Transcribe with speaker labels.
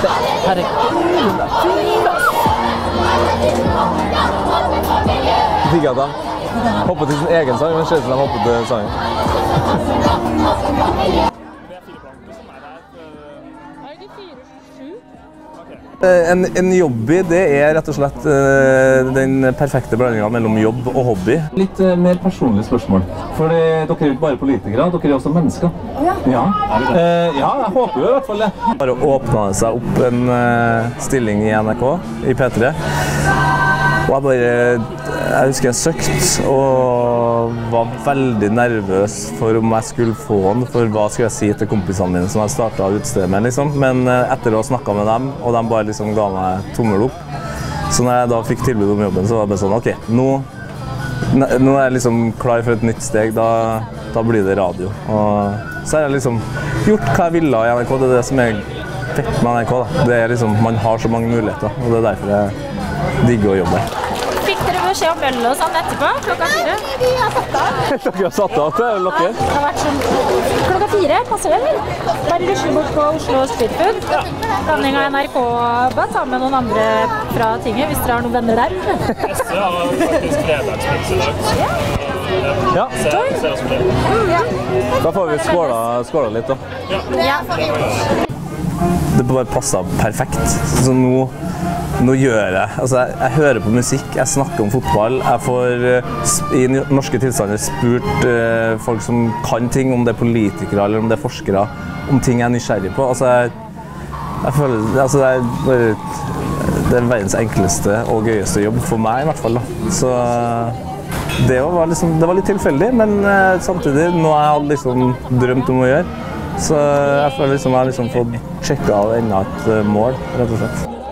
Speaker 1: Herregud,
Speaker 2: Jeg fikk at de hoppet til sin egen sang, men det ser ut som de hoppet til sangen. En jobby, det er rett og slett den perfekte blandingen mellom jobb og hobby. Litt mer personlig spørsmål, for dere er jo ikke bare politikere, dere er også mennesker. Ja, jeg håper jo i hvert fall det. Bare åpnet det seg opp en stilling i NRK, i P3. Og jeg husker jeg søkte og var veldig nervøs for om jeg skulle få den, for hva skulle jeg si til kompisene mine som jeg startet utstedet med, liksom. Men etter å ha snakket med dem, og de bare liksom ga meg tommel opp, så når jeg da fikk tilbud om jobben, så var det bare sånn, ok, nå er jeg liksom klar for et nytt steg, da blir det radio. Og så har jeg liksom gjort hva jeg ville i NRK, det er det som er fett med NRK da. Det er liksom, man har så mange muligheter, og det er derfor jeg digger å jobbe.
Speaker 3: Fikk dere beskjed om øl og sånn etterpå, klokka 4? Vi har satt av.
Speaker 2: Dere har satt av til dere?
Speaker 3: Ja, det har vært sånn klokka 4, passer det eller? Bare rusler bort på Oslo Street Food. Blanding av NRK-bad sammen med noen andre fra tinget, hvis dere har noen venner der.
Speaker 4: SV har faktisk fredagspils i dag.
Speaker 2: Ja. Da får vi skåla litt da.
Speaker 3: Ja.
Speaker 2: Det bare passet perfekt. Så nå gjør jeg, altså jeg hører på musikk, jeg snakker om fotball, jeg får i norske tilstander spurt folk som kan ting, om det er politikere eller om det er forskere, om ting jeg er nysgjerrig på. Altså jeg føler, altså det er verdens enkleste og gøyeste jobb for meg i hvert fall da. Så det var litt tilfeldig, men samtidig noe jeg hadde liksom drømt om å gjøre. Så jeg føler liksom jeg har liksom fått sjekket av enda et mål, rett og slett.